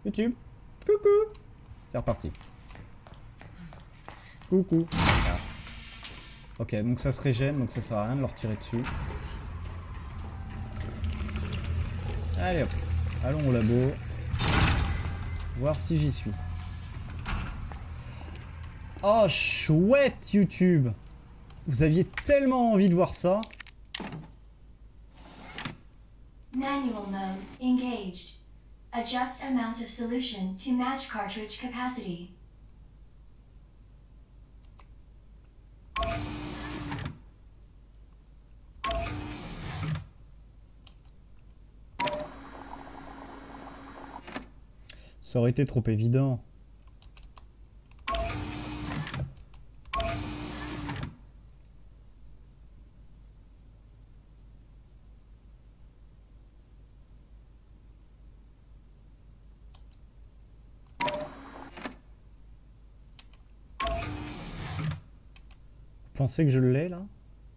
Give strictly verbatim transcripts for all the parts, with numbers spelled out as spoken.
YouTube. Coucou. C'est reparti. Coucou. Voilà. Ok, donc ça se régène, donc ça sert à rien de leur tirer dessus. Allez hop. Allons au labo. Voir si j'y suis. Oh, chouette YouTube. Vous aviez tellement envie de voir ça. Manual mode engaged. Adjust amount of solution to match cartridge capacity. Ça aurait été trop évident. Vous pensez que je l'ai là?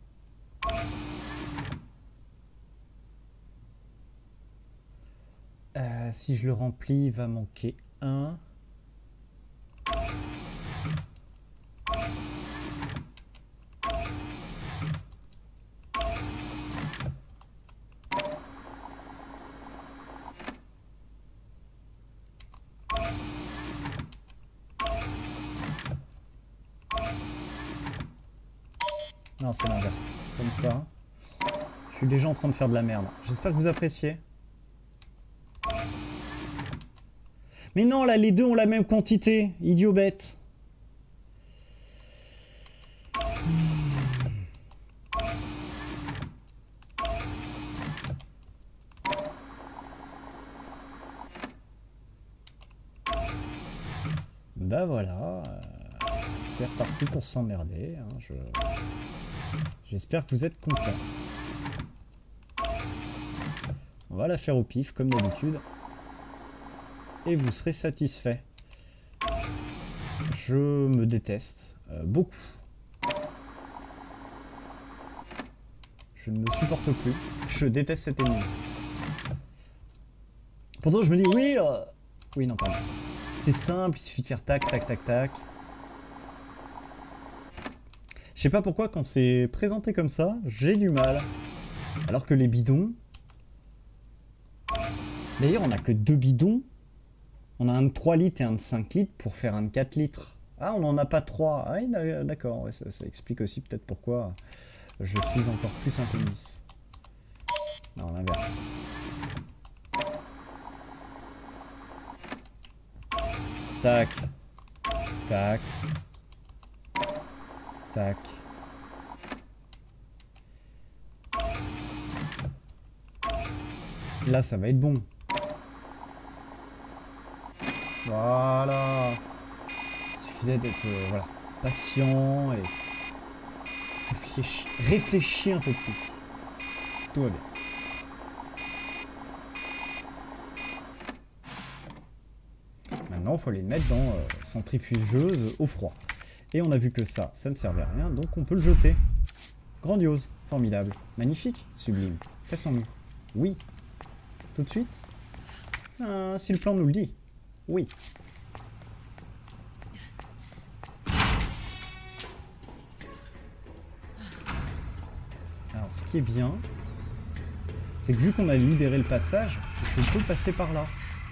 Euh, si je le remplis, il va manquer un. Non, c'est l'inverse. Comme ça. Je suis déjà en train de faire de la merde. J'espère que vous appréciez. Mais non, là, les deux ont la même quantité. Idiot bête. Bah voilà. C'est reparti pour s'emmerder. Hein, je... J'espère que vous êtes contents. On va la faire au pif, comme d'habitude. Et vous serez satisfait. Je me déteste euh, beaucoup. Je ne me supporte plus. Je déteste cet ennemi. Pourtant je me dis oui, euh... oui non pardon. C'est simple, il suffit de faire tac tac tac tac. Je sais pas pourquoi quand c'est présenté comme ça, j'ai du mal. Alors que les bidons... D'ailleurs on a que deux bidons. On a un de trois litres et un de cinq litres pour faire un de quatre litres. Ah, on n'en a pas trois. Ah, d'accord, ouais, ça, ça explique aussi peut-être pourquoi je suis encore plus un pénis. Non, l'inverse. Tac. Tac. Tac. Là, ça va être bon. Voilà. Il suffisait d'être euh, voilà, patient et réfléchir, réfléchir un peu plus. Tout va bien. Maintenant, il faut les mettre dans euh, centrifugeuse au froid. Et on a vu que ça, ça ne servait à rien, donc on peut le jeter. Grandiose, formidable, magnifique, sublime. Cassons-nous. Oui. Tout de suite. Ah, si le plan nous le dit. Oui. Alors, ce qui est bien, c'est que vu qu'on a libéré le passage, je peux passer par là.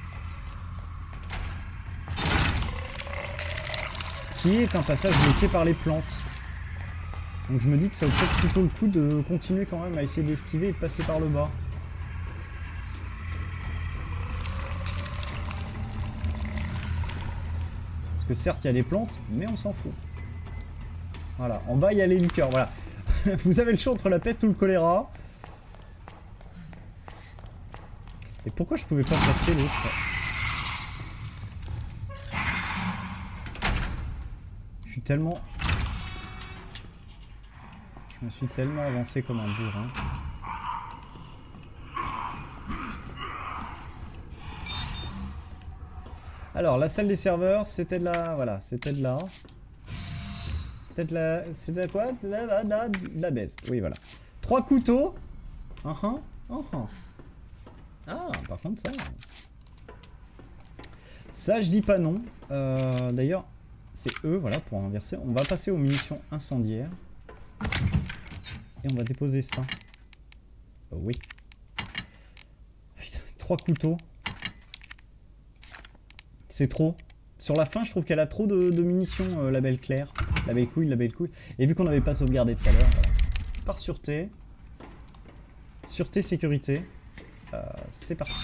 Qui est un passage bloqué par les plantes. Donc je me dis que ça vaut peut-être plutôt le coup de continuer quand même à essayer d'esquiver et de passer par le bas. Parce que certes il y a des plantes, mais on s'en fout. Voilà, en bas il y a les liqueurs, voilà. Vous avez le choix entre la peste ou le choléra. Et pourquoi je pouvais pas passer l'autre? Je suis tellement... Je me suis tellement avancé comme un bourrin. Alors, la salle des serveurs, c'était de la... Voilà, c'était de la... C'était de la... C'était de la quoi? De la, la, la, de la baise. Oui, voilà. Trois couteaux. Uh -huh, uh -huh. Ah, par contre, ça... Ça, je dis pas non. Euh, D'ailleurs, c'est eux, voilà, pour inverser. On va passer aux munitions incendiaires. Et on va déposer ça. Oh oui. Putain, trois couteaux. C'est trop. Sur la fin, je trouve qu'elle a trop de, de munitions, euh, la belle Claire. La belle couille, la belle couille. Et vu qu'on n'avait pas sauvegardé tout à l'heure, voilà. Par sûreté. Sûreté, sécurité. Euh, c'est parti.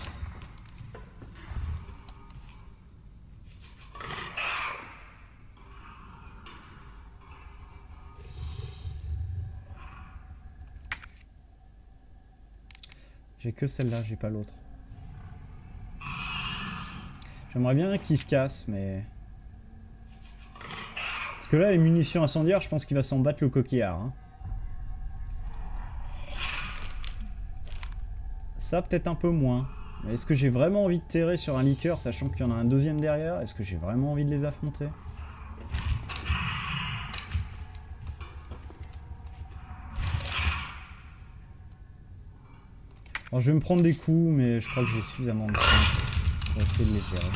J'ai que celle-là, j'ai pas l'autre. J'aimerais bien qu'il se casse, mais... Parce que là, les munitions incendiaires, je pense qu'il va s'en battre le coquillard. Hein. Ça, peut-être un peu moins. Mais est-ce que j'ai vraiment envie de terrer sur un liqueur, sachant qu'il y en a un deuxième derrière? Est-ce que j'ai vraiment envie de les affronter? Alors, je vais me prendre des coups, mais je crois que j'ai suffisamment de sang pour essayer de les gérer.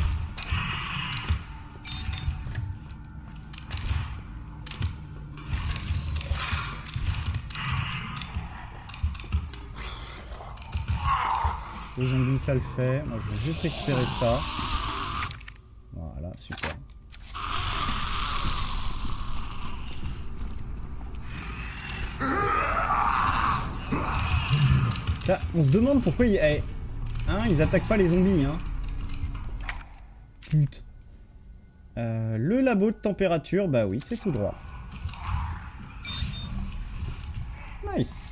Les zombies, ça le fait. Moi, je vais juste récupérer ça. Voilà, super. Là, on se demande pourquoi ils, eh, hein, ils attaquent pas les zombies. Hein. Pute. Euh, le labo de température, bah oui, c'est tout droit. Nice.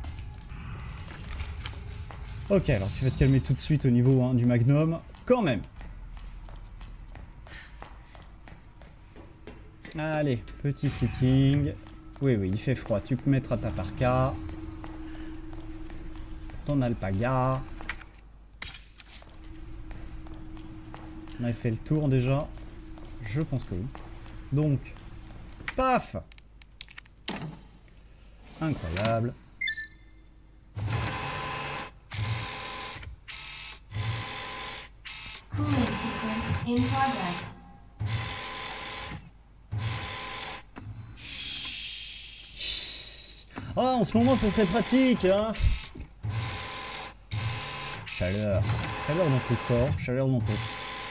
Ok, alors tu vas te calmer tout de suite au niveau hein, du magnum, quand même. Allez, petit footing. Oui, oui, il fait froid, tu peux mettre à ta parka. Ton alpaga. On a fait le tour déjà. Je pense que oui. Donc, paf! Incroyable. Cooling sequence in progress. Oh, en ce moment, ça serait pratique, hein? Chaleur. Chaleur dans ton corps, chaleur dans ton...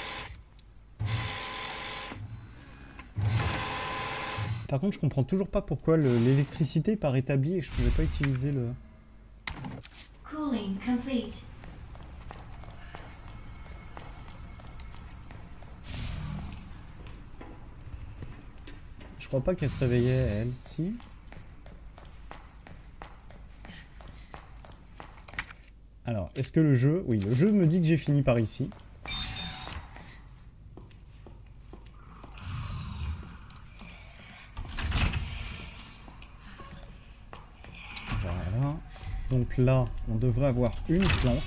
Par contre, je comprends toujours pas pourquoi l'électricité n'est pas rétablie et je pouvais pas utiliser le... Cooling complete. Je crois pas qu'elle se réveillait, elle, si. Alors, est-ce que le jeu... Oui, le jeu me dit que j'ai fini par ici. Voilà. Donc là, on devrait avoir une plante.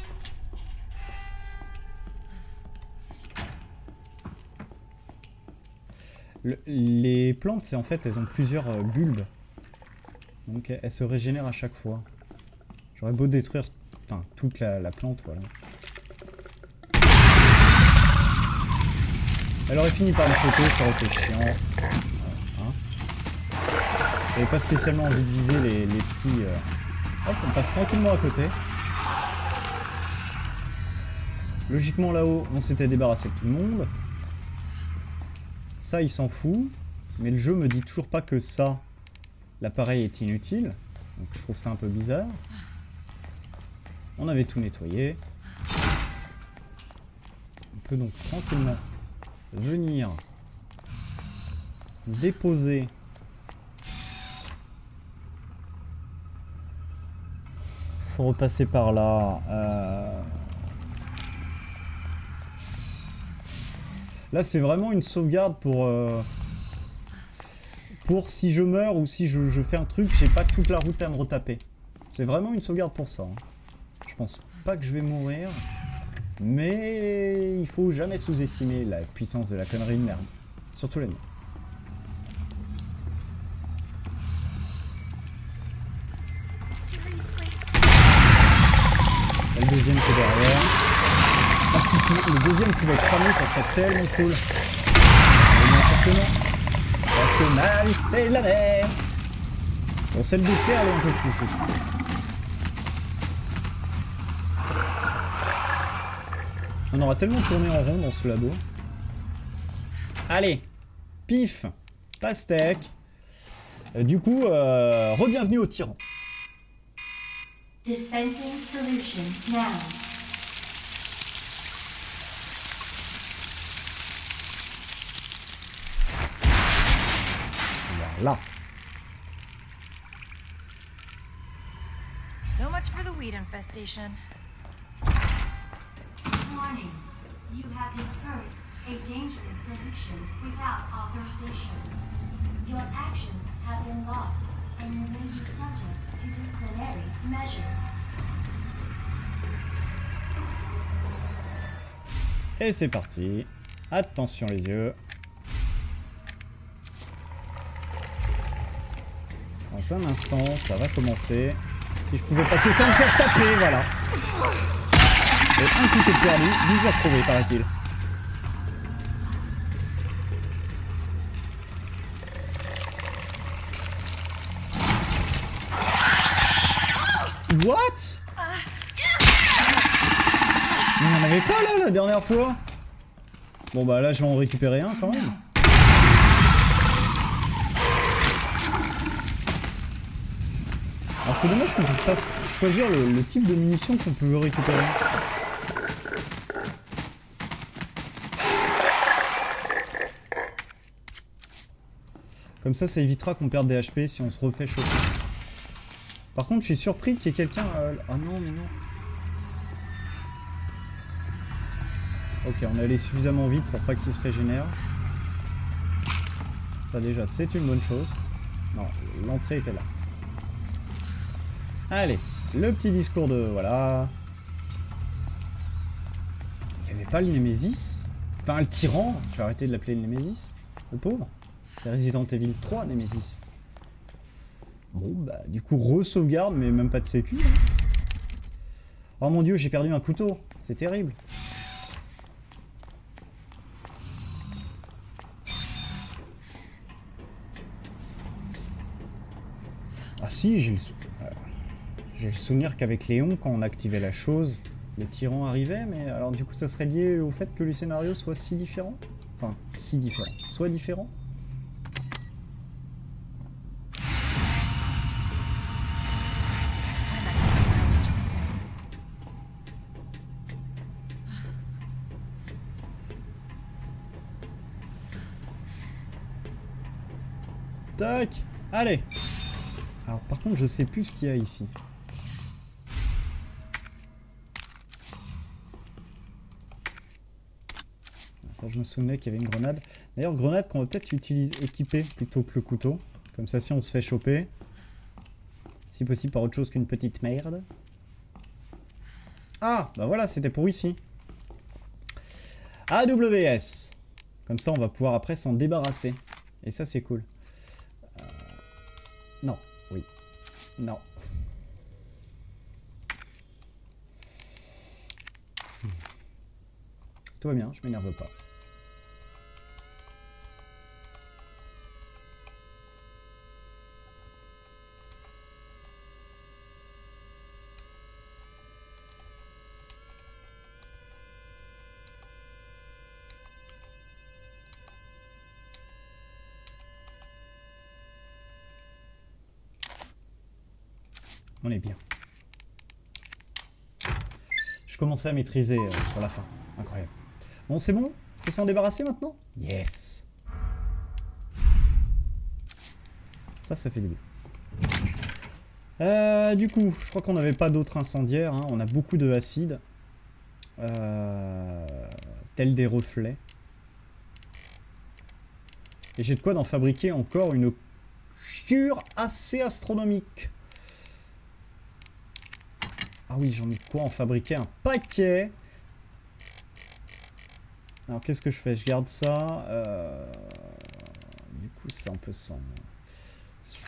Le, les plantes, c'est en fait, elles ont plusieurs euh, bulbes. Donc elles se régénèrent à chaque fois. J'aurais beau détruire enfin, toute la, la plante, voilà. Elle aurait fini par me choper, ça aurait été chiant. Voilà, hein. J'avais pas spécialement envie de viser les, les petits... Euh... Hop, on passe tranquillement à côté. Logiquement là-haut, on s'était débarrassé de tout le monde. Ça, il s'en fout. Mais le jeu me dit toujours pas que ça, l'appareil est inutile. Donc je trouve ça un peu bizarre. On avait tout nettoyé. On peut donc tranquillement venir déposer faut repasser par là. Euh... Là, c'est vraiment une sauvegarde pour euh... pour si je meurs ou si je, je fais un truc, j'ai pas toute la route à me retaper. C'est vraiment une sauvegarde pour ça. Hein. Je pense pas que je vais mourir. Mais il faut jamais sous-estimer la puissance de la connerie de merde. Surtout les noms. Il y a le deuxième qui est derrière. Ah, si le deuxième pouvait cramer, ça serait tellement cool. Mais bien sûr que non. Parce que mal, c'est la mer. Bon, celle de Claire, elle est un peu plus, je suppose. On aura tellement tourné en rond dans ce labo. Allez, pif, pastèque. Euh, du coup, euh, re-bienvenue au tyran. Dispensing solution now. Voilà. So much for the weed infestation. Warning. You have dispersed a dangerous solution without authorization. Your actions have been logged, and you may be subject to disciplinary measures. Et c'est parti. Attention les yeux. Dans un instant, ça va commencer. Si je pouvais passer sans me faire taper, voilà. Et un coup de perdu, dix heures trouvées, paraît-il. What? Mais il n'y en avait pas là la dernière fois. Bon bah là je vais en récupérer un quand même. Alors c'est dommage qu'on puisse pas choisir le, le type de munitions qu'on peut récupérer. Comme ça, ça évitera qu'on perde des H P si on se refait choper. Par contre, je suis surpris qu'il y ait quelqu'un... Euh... Ah non, mais non. Ok, on est allé suffisamment vite pour pas qu'il se régénère. Ça déjà, c'est une bonne chose. Non, l'entrée était là. Allez, le petit discours de... Voilà. Il n'y avait pas le Némésis. Enfin, le tyran. Je vais arrêter de l'appeler le Némésis. Le pauvre. C'est Resident Evil trois, Némésis. Bon, bah, du coup, re-sauvegarde, mais même pas de sécu. Hein. Oh mon dieu, j'ai perdu un couteau. C'est terrible. Ah si, j'ai le, sou... euh, j'ai le souvenir qu'avec Léon, quand on activait la chose, les tyrans arrivaient, mais alors du coup, ça serait lié au fait que les scénarios soient si différents. Enfin, si différents. Soit différents. Tac. Allez. Alors par contre je sais plus ce qu'il y a ici. Ça je me souvenais qu'il y avait une grenade. D'ailleurs grenade qu'on va peut-être utiliser équiper plutôt que le couteau. Comme ça si on se fait choper. Si possible par autre chose qu'une petite merde. Ah bah voilà c'était pour ici. A W S. Comme ça on va pouvoir après s'en débarrasser. Et ça c'est cool. Non, oui. Non. Tout va bien, je m'énerve pas. On est bien. Je commençais à maîtriser euh, sur la fin. Incroyable. Bon, c'est bon? On peut s'en débarrasser maintenant? Yes. Ça, ça fait du bien. Euh, du coup, je crois qu'on n'avait pas d'autres incendiaires. Hein. On a beaucoup de acide. Euh, tels des reflets. Et j'ai de quoi d'en fabriquer encore une cure assez astronomique. Ah oui, j'en ai de quoi en fabriquer un paquet. Alors, qu'est-ce que je fais? Je garde ça. Euh... Du coup, c'est un peu sans... Vous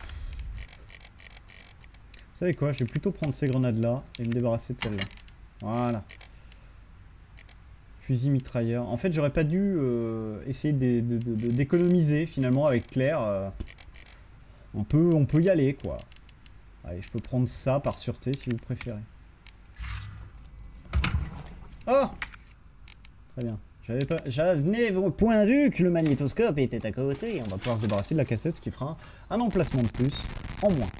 savez quoi? Je vais plutôt prendre ces grenades-là et me débarrasser de celles-là. Voilà. Fusil mitrailleur. En fait, j'aurais pas dû euh, essayer d'économiser finalement avec Claire. Euh, on, peut, on peut y aller, quoi. Allez, je peux prendre ça par sûreté si vous préférez. Oh! Très bien. J'avais pas, j'avais au point de vue que le magnétoscope était à côté. On va pouvoir se débarrasser de la cassette, ce qui fera un emplacement de plus en moins.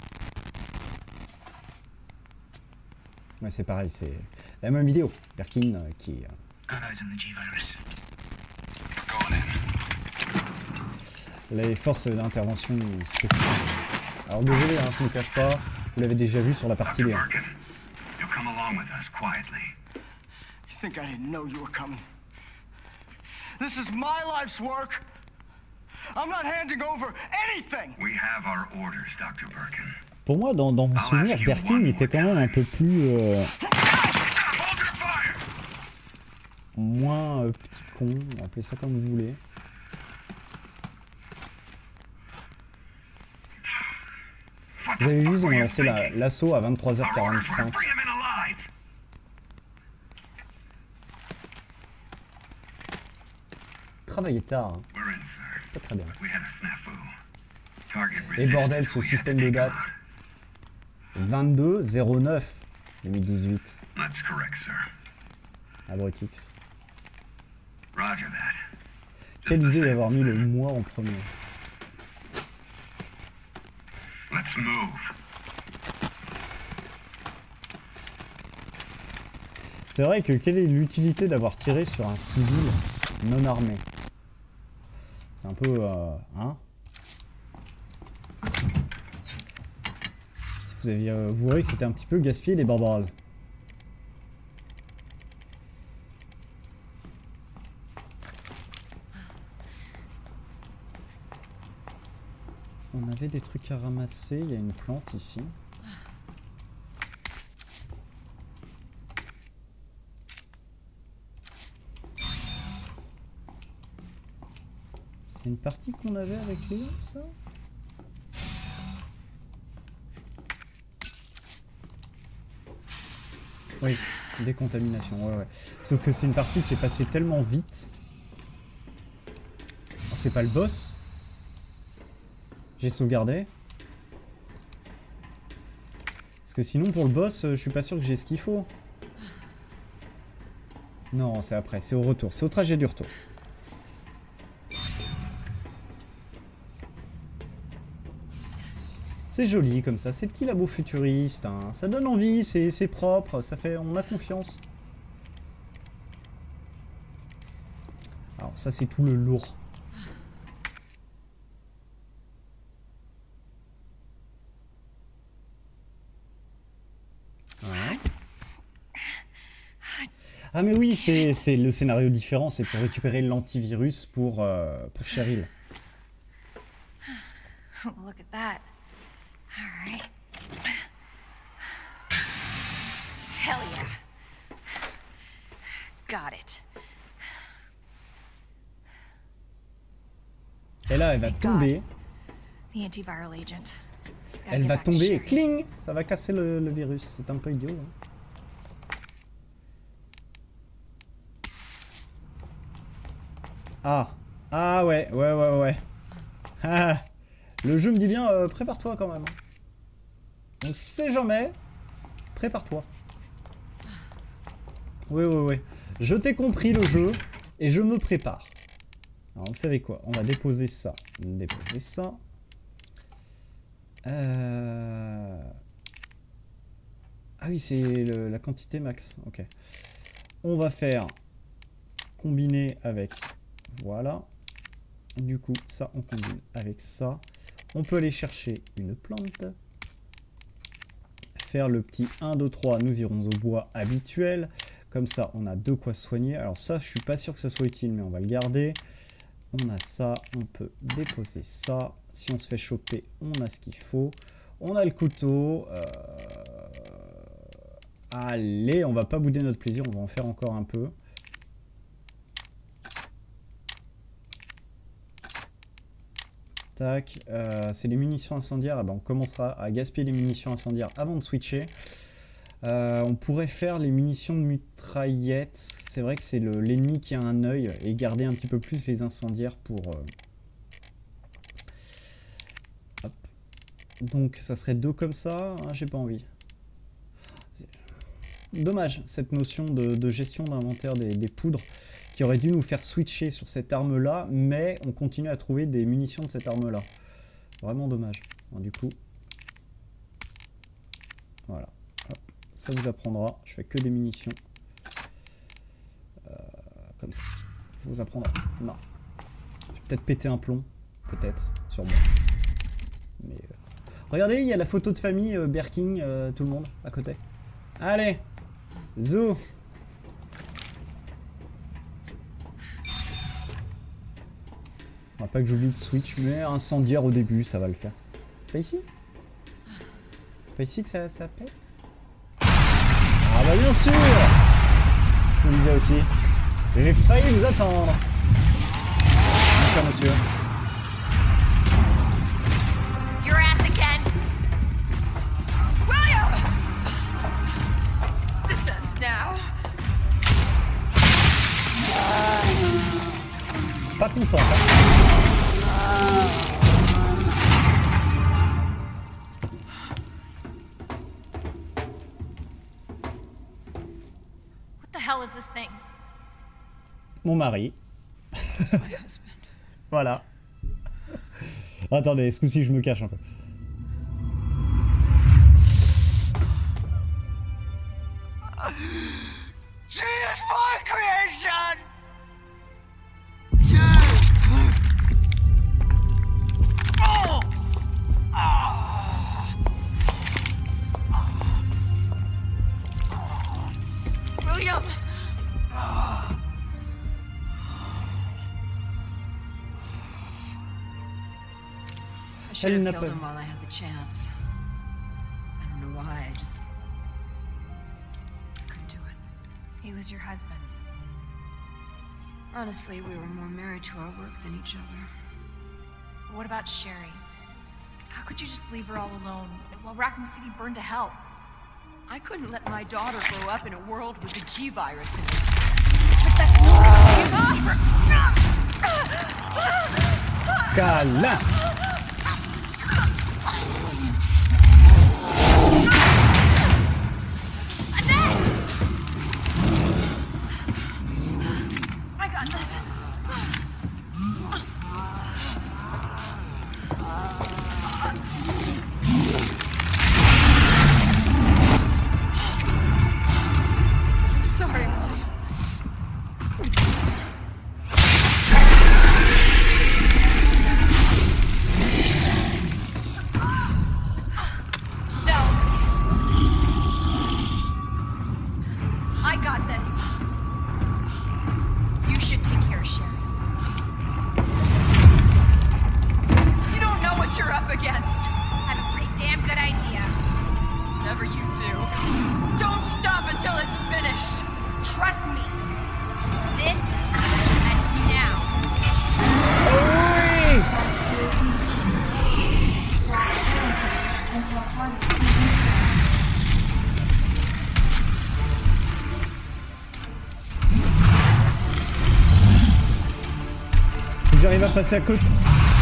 Ouais, c'est pareil, c'est la même vidéo. Birkin euh, qui... Euh... Les forces d'intervention spéciales. Alors désolé, hein, je ne me cache pas, vous l'avez déjà vu sur la partie Léon. This is my life's work. I'm not handing over anything. We have our orders, doctor Birkin. Pour moi, dans, dans mon souvenir, Birkin était quand même un peu plus... Euh, moins euh, petit con, appelez ça comme vous voulez. Vous avez vu, ils ont lancé l'assaut à vingt-trois heures quarante-cinq. Travailler tard, hein. Pas très bien. Et bordel, ce système de date. vingt-deux zéro neuf deux mille dix-huit. Abrutix. Quelle idée d'avoir mis le mois en premier. C'est vrai que quelle est l'utilité d'avoir tiré sur un civil non armé? C'est un peu... Euh, hein Si vous aviez... Euh, vous voyez que c'était un petit peu gaspillé les barbares. On avait des trucs à ramasser. Il y a une plante ici. C'est une partie qu'on avait avec Léon, ça? Oui, décontamination, ouais, ouais. Sauf que c'est une partie qui est passée tellement vite. Oh, c'est pas le boss? J'ai sauvegardé. Parce que sinon, pour le boss, je suis pas sûr que j'ai ce qu'il faut. Non, c'est après, c'est au retour. C'est au trajet du retour. C'est joli comme ça, ces petits labos futuristes, hein. Ça donne envie, c'est propre, ça fait, on a confiance. Alors ça c'est tout le lourd. Ouais. Ah mais oui, c'est le scénario différent, c'est pour récupérer l'antivirus pour, euh, pour Cheryl. Look at that. All right. Hell yeah. Got it. Et là, elle va tomber. The antiviral agent. Elle va tomber et cling, ça va casser le, le virus. C'est un peu idiot. Hein. Ah, ah ouais, ouais, ouais, ouais. Ah. Le jeu me dit bien, euh, prépare-toi quand même. On sait jamais. Prépare-toi. Oui, oui, oui. Je t'ai compris le jeu et je me prépare. Alors, vous savez quoi? On va déposer ça. Déposer ça. Euh... Ah oui, c'est la quantité max. Ok. On va faire combiner avec... Voilà. Du coup, ça, on combine avec ça. On peut aller chercher une plante. Faire le petit un, deux, trois. Nous irons au bois habituel. Comme ça, on a de quoi soigner. Alors ça, je suis pas sûr que ça soit utile, mais on va le garder. On a ça. On peut déposer ça. Si on se fait choper, on a ce qu'il faut. On a le couteau. Euh... Allez, on va pas bouder notre plaisir. On va en faire encore un peu. Euh, c'est les munitions incendiaires. Ah ben on commencera à gaspiller les munitions incendiaires avant de switcher. Euh, on pourrait faire les munitions de mitraillette. C'est vrai que c'est l'ennemi qui a un œil. Et garder un petit peu plus les incendiaires pour... Euh... Hop. Donc ça serait deux comme ça. Ah, j'ai pas envie. Dommage, cette notion de, de gestion d'inventaire des, des poudres qui aurait dû nous faire switcher sur cette arme-là, mais on continue à trouver des munitions de cette arme-là. Vraiment dommage. Bon, du coup, voilà. Hop. Ça vous apprendra. Je fais que des munitions. Euh, comme ça. Ça vous apprendra. Non. Je vais peut-être péter un plomb. Peut-être. Sûrement. Mais euh... regardez, il y a la photo de famille euh, Berking, euh, tout le monde, à côté. Allez, zou. On va pas que j'oublie de switch, mais incendiaire au début, ça va le faire. Pas ici? Pas ici que ça, ça pète? Ah bah bien sûr! Je me disais aussi. J'ai failli vous attendre. Bonjour monsieur. Your ass again. William! This ends now. Pas content, hein? What the hell is this thing? Mon mari. Voilà. Attendez, ce coup-ci, je me cache un peu. She is my creation! William! I should Elle have n'a killed pas- him while I had the chance. I don't know why, I just... I couldn't do it. He was your husband. Honestly, we were more married to our work than each other. But what about Sherry? How could you just leave her all alone while Raccoon City burned to hell? I couldn't let my daughter grow up in a world with the G virus in it. But that's no excuse for... Câlin. I got this. I'm sorry, William. No. I got this. You should take care of Sherry. You don't know what you're up against. I have a pretty damn good idea. Whatever you do, don't stop until it's finished. Trust me. This ends now. Oui. Until target. Faut que j'arrive à passer à côté.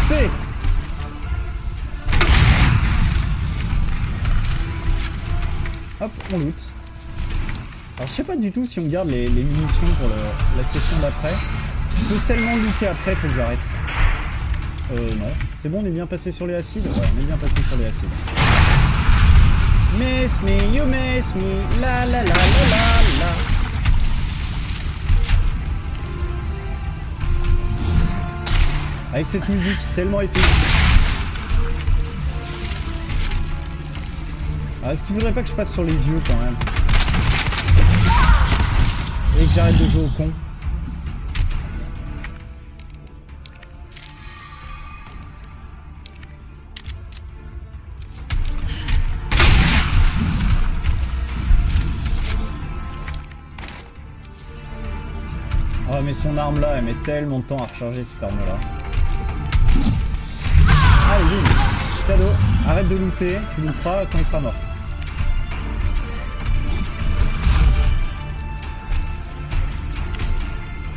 Hop, on loot. Alors je sais pas du tout si on garde les, les munitions pour le- la session d'après. Je peux tellement looter après, faut que j'arrête. Euh non. C'est bon, on est bien passé sur les acides? Ouais, on est bien passé sur les acides. Miss me, you miss me, la la la la la la. Avec cette musique tellement épique. Ah, est-ce qu'il faudrait pas que je passe sur les yeux quand même? Et que j'arrête de jouer au con? Oh mais son arme là, elle met tellement de temps à recharger cette arme là. Allez, vite. Cadeau. Arrête de looter, tu looteras quand il sera mort.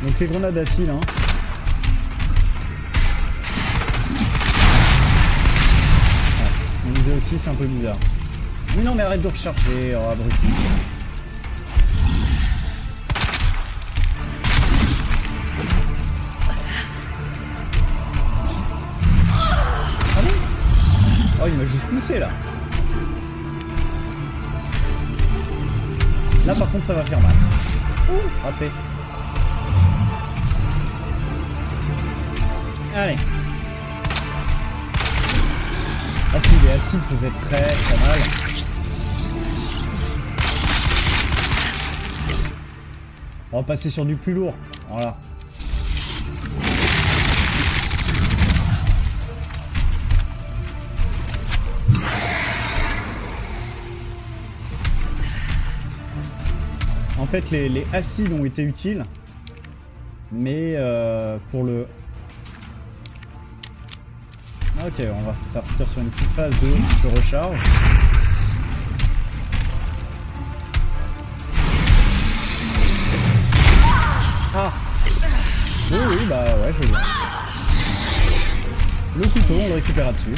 Donc les grenades acide, hein. Ouais, on disait aussi, c'est un peu bizarre. Mais non, mais arrête de recharger, oh, abruti. Ah bon? Oh, il m'a juste poussé là. Là par contre ça va faire mal. Ouh, raté. Allez. Ah si, les acides faisaient très très mal. On va passer sur du plus lourd. Voilà. En fait, les, les acides ont été utiles, mais euh, pour le... Ok, on va partir sur une petite phase de je recharge. Ah! Oui, oui, bah ouais, je veux bien. Le couteau, on le récupérera dessus.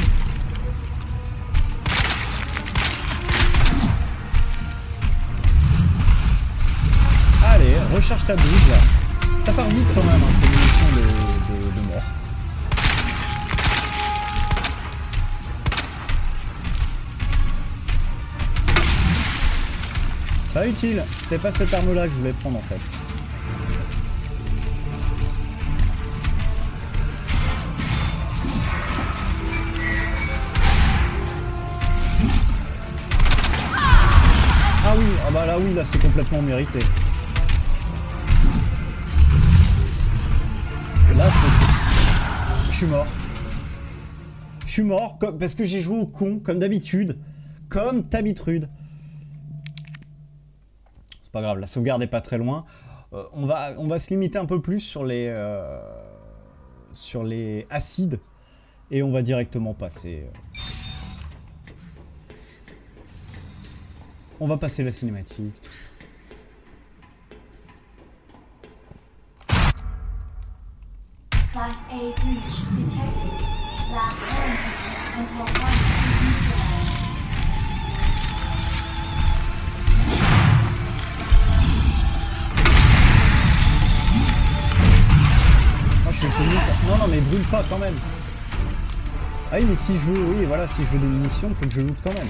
Allez, recharge ta blouse là. Ça part vite quand même, hein, c'est une munition de, de, de mort. Pas utile, c'était pas cette arme là que je voulais prendre en fait. Ah oui, ah bah là oui, là c'est complètement mérité. Là c'est... Je suis mort. Je suis mort comme... parce que j'ai joué au con, comme d'habitude. Comme d'habitude. C'est pas grave, la sauvegarde est pas très loin. Euh, on, va, on va se limiter un peu plus sur les... Euh, sur les acides. Et on va directement passer... Euh, on va passer la cinématique, tout ça. Class A breach detected. Last quarantine until one is neutralized. Oh, je suis connu. Non, non, mais brûle pas quand même. Ah oui, mais si je veux, oui, voilà, si je veux des munitions, il faut que je loot quand même.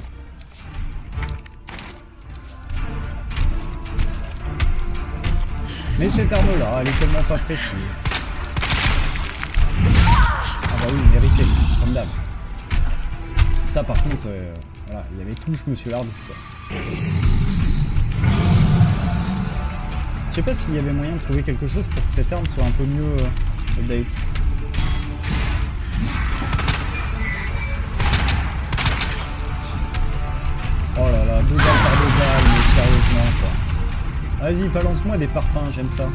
Mais cette arme-là, elle est tellement pas précise. Ah bah oui, mérité, comme d'hab. Ça par contre, euh, voilà, il y avait touche Monsieur l'arbitre. Je sais pas s'il y avait moyen de trouver quelque chose pour que cette arme soit un peu mieux euh, update. Oh là là, deux balles par deux balles, mais sérieusement quoi. Vas-y, balance-moi des parpaings, j'aime ça.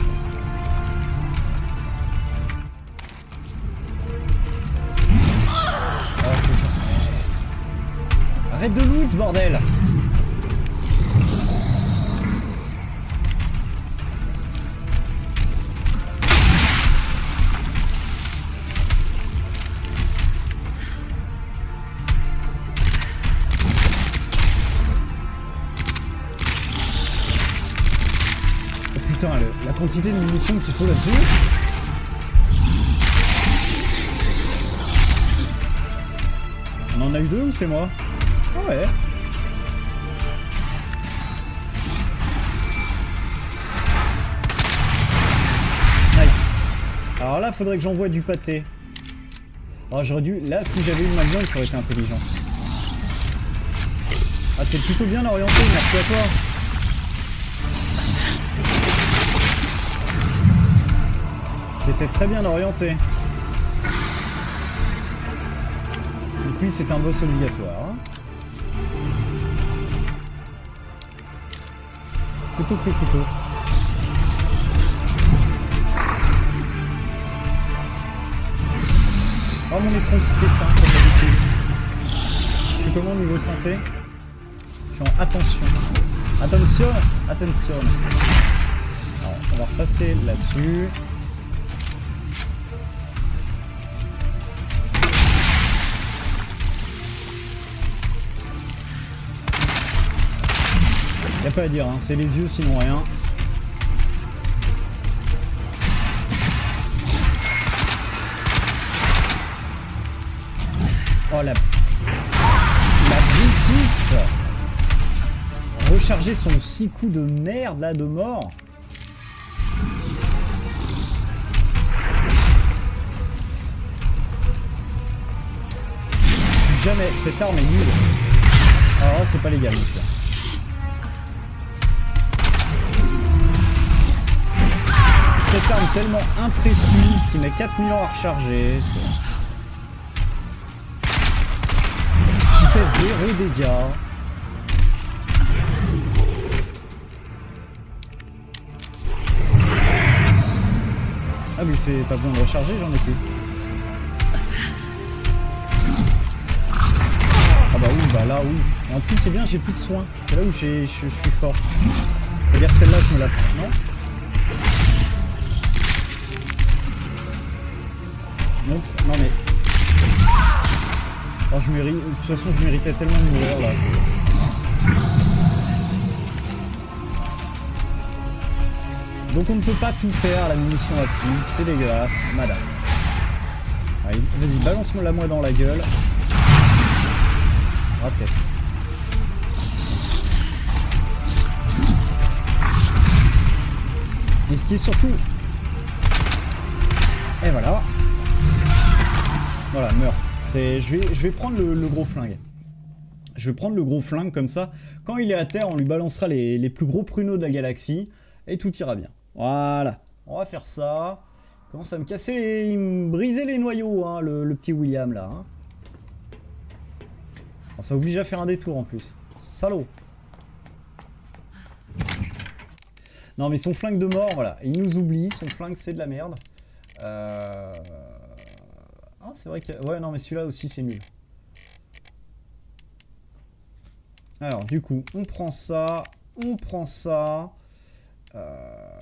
Oh, faut que j'arrête. Arrête de loot, bordel! Putain, le, la quantité de munitions qu'il faut là-dessus. On en a eu deux ou c'est moi? Ah ouais. Nice. Alors là, faudrait que j'envoie du pâté. Alors j'aurais dû... Là, si j'avais eu une magnum, ça aurait été intelligent. Ah, t'es plutôt bien orienté, merci à toi. T'étais très bien orienté. Donc lui c'est un boss obligatoire. Couteau plus couteau. Oh mon écran qui s'éteint comme d'habitude. Je suis comment niveau santé? Je suis en attention. Attention, attention. Alors, va repasser là-dessus. Y'a pas à dire, hein, c'est les yeux sinon rien. Oh la... La Brutix. Recharger son six coups de merde là de mort. Jamais, cette arme est nulle. Alors là c'est pas légal monsieur. Cette arme tellement imprécise qui met quatre mille ans à recharger. Qui fait zéro dégâts. Ah mais c'est pas besoin de recharger, j'en ai plus. Ah bah oui, bah là oui. Et en plus c'est bien, j'ai plus de soins. C'est là où je, je suis fort. C'est-à-dire que celle-là je me la prends, non? Montre. Non mais... Oh, je mérite... De toute façon, je méritais tellement de mourir, là. Donc on ne peut pas tout faire à la munition acide. C'est dégueulasse, madame. Allez, vas-y, balance-moi la moi dans la gueule. Raté. Et ce qui est surtout... Et voilà. Voilà, meurt. Je vais, je vais prendre le, le gros flingue. Je vais prendre le gros flingue comme ça. Quand il est à terre, on lui balancera les, les plus gros pruneaux de la galaxie. Et tout ira bien. Voilà. On va faire ça. Il commence à me casser les... Il me briser les noyaux, hein, le, le petit William, là. Hein. Alors, ça oblige à faire un détour, en plus. Salaud. Non, mais son flingue de mort, voilà. Il nous oublie. Son flingue, c'est de la merde. Euh... Ah, c'est vrai que... Ouais, non, mais celui-là aussi, c'est nul. Alors, du coup, on prend ça. On prend ça. Euh...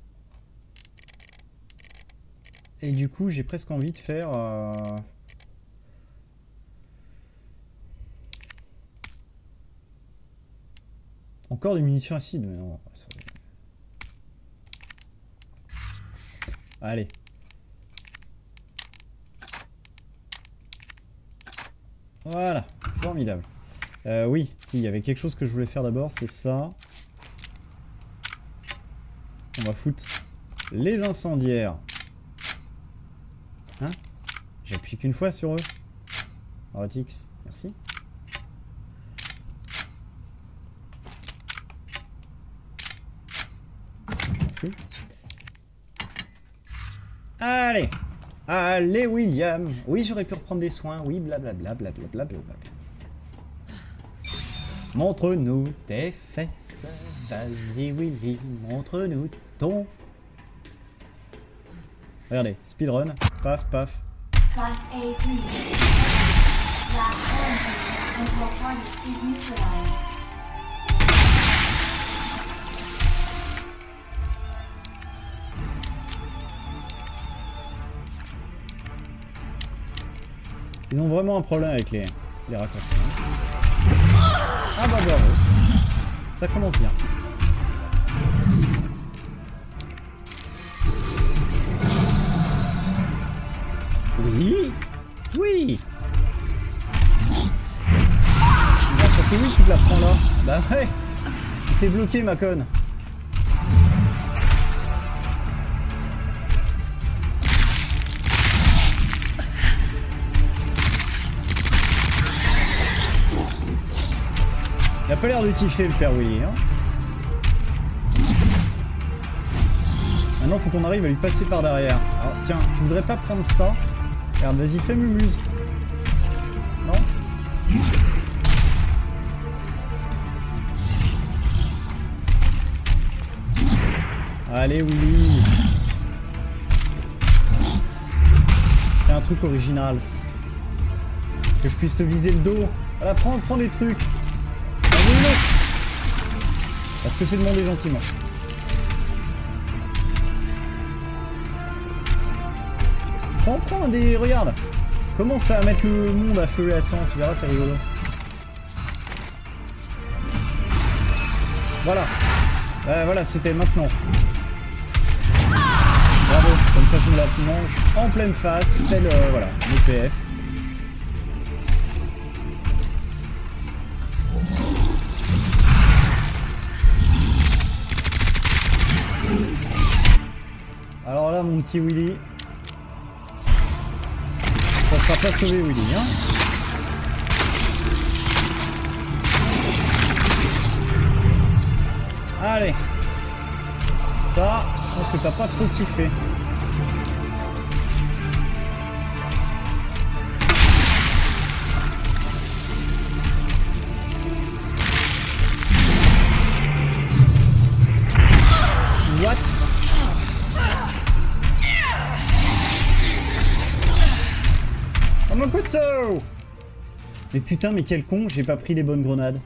Et du coup, j'ai presque envie de faire... Euh... Encore des munitions acides, mais non. Allez. Voilà, formidable. Euh, oui, si, il y avait quelque chose que je voulais faire d'abord, c'est ça. On va foutre les incendiaires. Hein? J'appuie qu'une fois sur eux. Rotix, merci. Merci. Allez! Allez, William. Oui, j'aurais pu reprendre des soins. Oui, blablabla, blablabla, blablabla. Montre-nous tes fesses. Vas-y, Willy. Montre-nous ton... Regardez, speedrun. Paf, paf. Class A three. Lab quarantine until target is neutralized. Ils ont vraiment un problème avec les, les raccourcis. Ah bah bravo. Ça commence bien. Oui. Oui. Bien sûr que oui, tu te la prends là. Bah ouais. T'es bloqué, ma conne. Il a pas l'air de kiffer le père Willy, hein. Maintenant faut qu'on arrive à lui passer par derrière. Alors tiens, tu voudrais pas prendre ça? Regarde, vas-y, fais mumuse. Non? Allez Willy. C'est un truc original. Que je puisse te viser le dos. Voilà, prends, prends des trucs. Parce que c'est demandé gentiment. Prends, prends un des... Regarde. Commence à mettre le monde à feu et à sang, tu verras, c'est rigolo. Voilà. Euh, voilà, c'était maintenant. Bravo, comme ça je me la mange en pleine face, tel, euh, voilà, le P F. Alors là, mon petit Willy, ça sera pas sauvé, Willy, hein. Allez. Ça, je pense que t'as pas trop kiffé. What? Oh mon couteau! Mais putain, mais quel con, j'ai pas pris les bonnes grenades.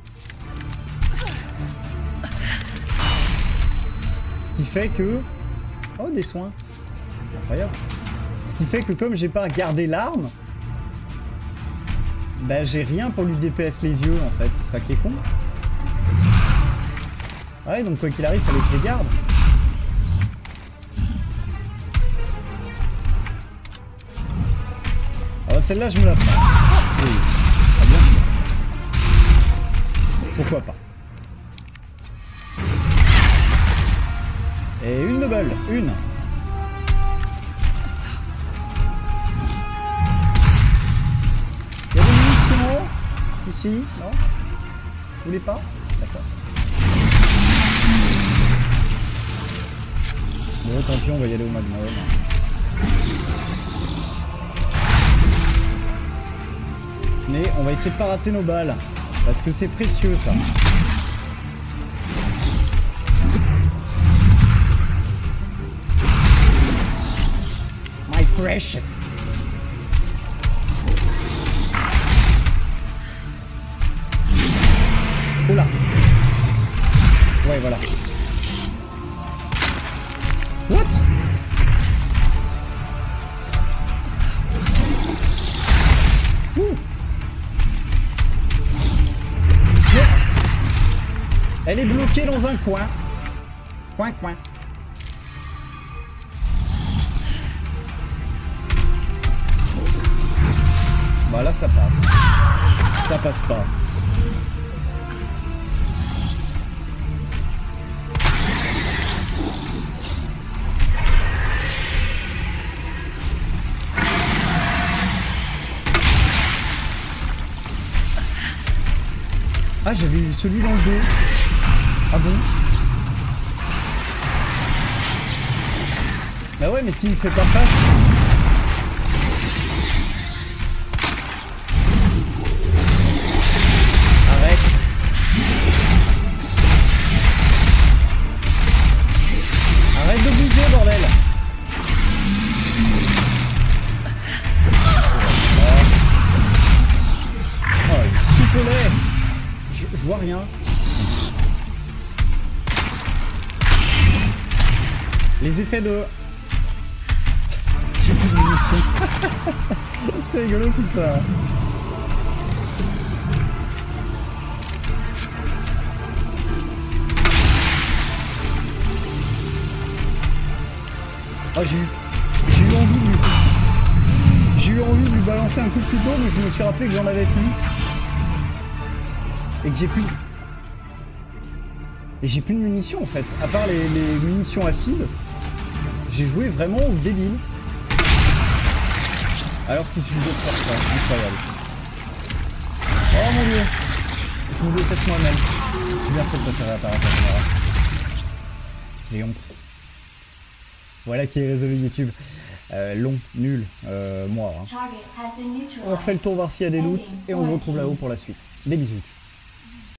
Ce qui fait que... Oh, des soins. Incroyable. Ce qui fait que comme j'ai pas gardé l'arme, bah j'ai rien pour lui D P S les yeux en fait, c'est ça qui est con. Ouais, donc quoi qu'il arrive, fallait que je les garde. Alors celle-là, je me la prends. Oui, ah, bien sûr. Pourquoi pas. Et une double, une. Il y a des munitions ici, non? Vous voulez pas? D'accord. Bon, tant pis, on va y aller au Magnum. Mais on va essayer de pas rater nos balles. Parce que c'est précieux, ça. My precious. Oula. Ouais, voilà. What? Ouh. Elle est bloquée dans un coin. Coin, coin. Bah là, ça passe. Ça passe pas. Ah, j'avais eu celui dans le dos. Ah bon? Bah ouais, mais s'il me fait pas face... Arrête. Arrête de bouger, bordel. Oh, il est super laid. Je, je vois rien. Les effets de... J'ai plus de munitions. C'est rigolo tout ça. Oh, j'ai eu... J'ai eu envie de lui... J'ai eu envie de lui balancer un coup de couteau, mais je me suis rappelé que j'en avais plus. Et que j'ai plus... Et j'ai plus de munitions en fait. À part les, les munitions acides, j'ai joué vraiment au débile. Alors qu'il suffisait de faire ça. Incroyable. Oh mon dieu. Je me déteste moi-même. J'ai bien fait de préférer apparaître à la caméra. J'ai honte. Voilà qui est résolu YouTube. Euh, long, nul, euh, moi. Hein. On refait le tour voir s'il y a des loots et on se retrouve là-haut pour la suite. Des bisous.